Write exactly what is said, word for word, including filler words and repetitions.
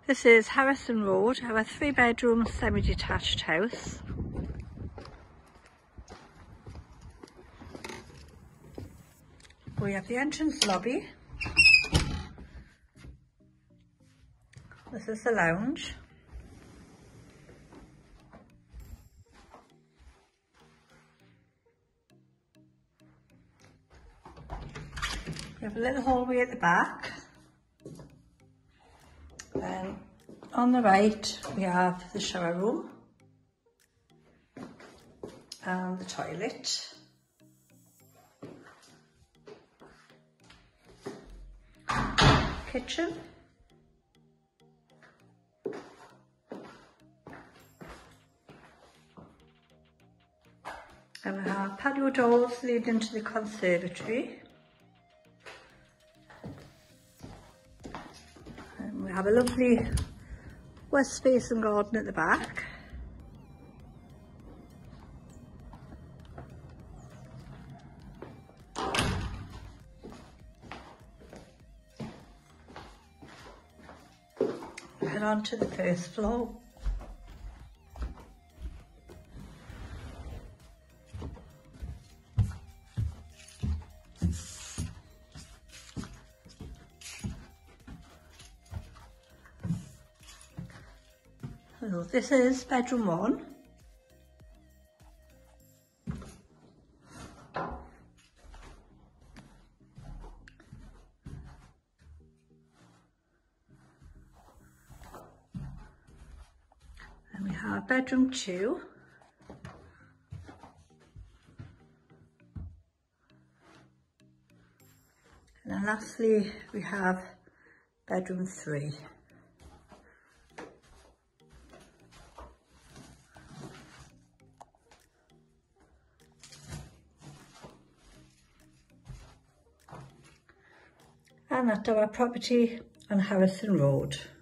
This is Harrison Road, our three bedroom semi-detached house. We have the entrance lobby. This is the lounge. We have a little hallway at the back. Then on the right we have the shower room and the toilet. Kitchen. And we have patio doors leading to the conservatory. And we have a lovely west facing garden at the back. We head on to the first floor. So this is bedroom one. And we have bedroom two. And then lastly we have bedroom three. And that's our property on Harrison Road.